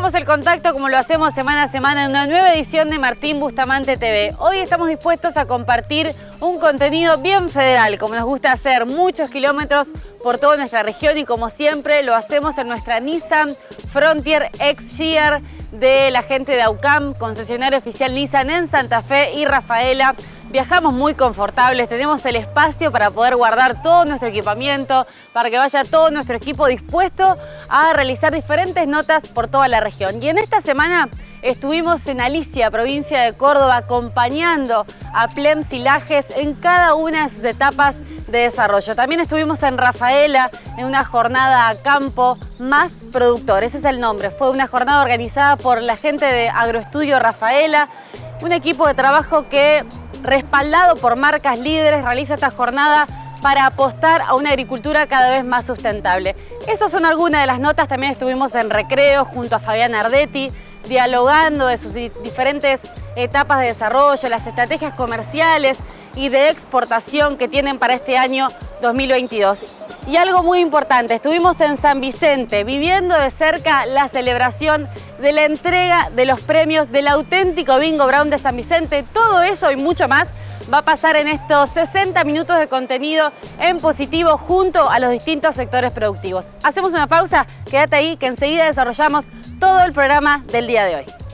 Retomamos el contacto como lo hacemos semana a semana en una nueva edición de Martín Bustamante TV. Hoy estamos dispuestos a compartir un contenido bien federal, como nos gusta hacer, muchos kilómetros por toda nuestra región y como siempre lo hacemos en nuestra Nissan Frontier X-Gear de la gente de AUCAM, concesionario oficial Nissan en Santa Fe y Rafaela. Viajamos muy confortables, tenemos el espacio para poder guardar todo nuestro equipamiento, para que vaya todo nuestro equipo dispuesto a realizar diferentes notas por toda la región. Y en esta semana estuvimos en Alicia, provincia de Córdoba, acompañando a Plems y Lajes en cada una de sus etapas de desarrollo. También estuvimos en Rafaela en una jornada a campo más productor, ese es el nombre. Fue una jornada organizada por la gente de Agroestudio Rafaela, un equipo de trabajo que, respaldado por marcas líderes, realiza esta jornada para apostar a una agricultura cada vez más sustentable. Esas son algunas de las notas. También estuvimos en Recreo junto a Fabián Ardetti, dialogando de sus diferentes etapas de desarrollo, las estrategias comerciales y de exportación que tienen para este año 2022. Y algo muy importante, estuvimos en San Vicente viviendo de cerca la celebración de la entrega de los premios del auténtico Bingo Brown de San Vicente. Todo eso y mucho más va a pasar en estos 60 minutos de contenido en positivo junto a los distintos sectores productivos. Hacemos una pausa, quédate ahí que enseguida desarrollamos todo el programa del día de hoy.